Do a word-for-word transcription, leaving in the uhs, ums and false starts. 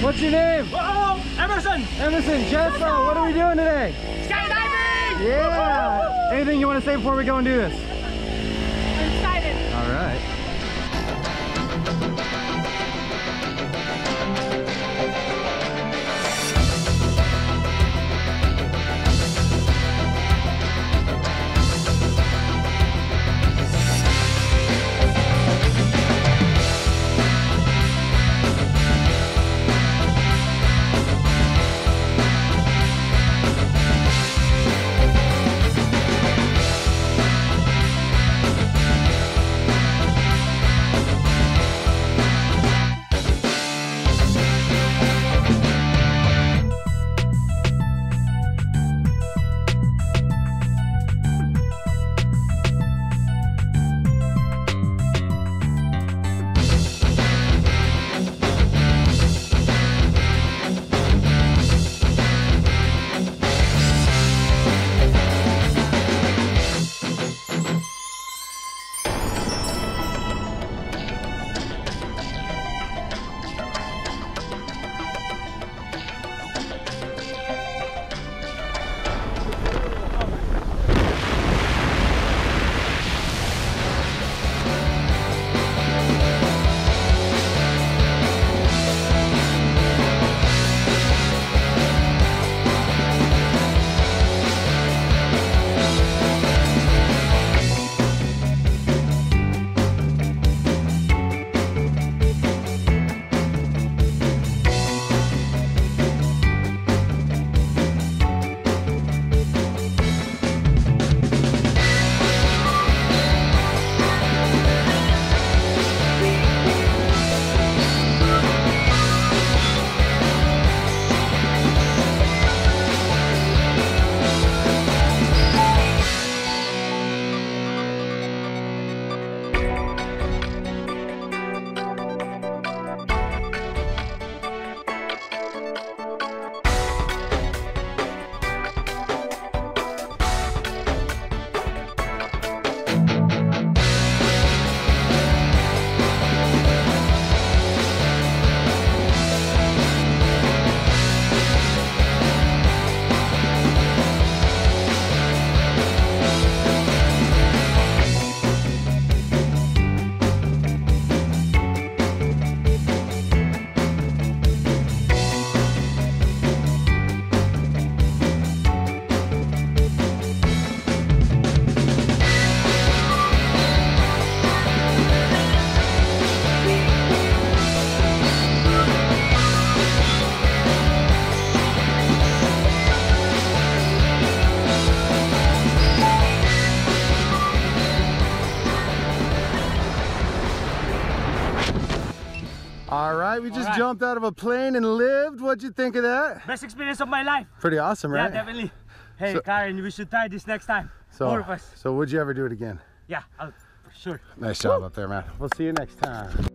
What's your name? Oh, Emerson! Emerson, Jessa, what are we doing today? Skydiving! Yeah! Anything you want to say before we go and do this? I'm excited. All right. All right, we just right. jumped out of a plane and lived. What'd you think of that? Best experience of my life. Pretty awesome, right? Yeah, definitely. Hey, So- Karen, we should try this next time. So, All of us. so would you ever do it again? Yeah, I'll, for sure. Nice job up there, man. We'll see you next time.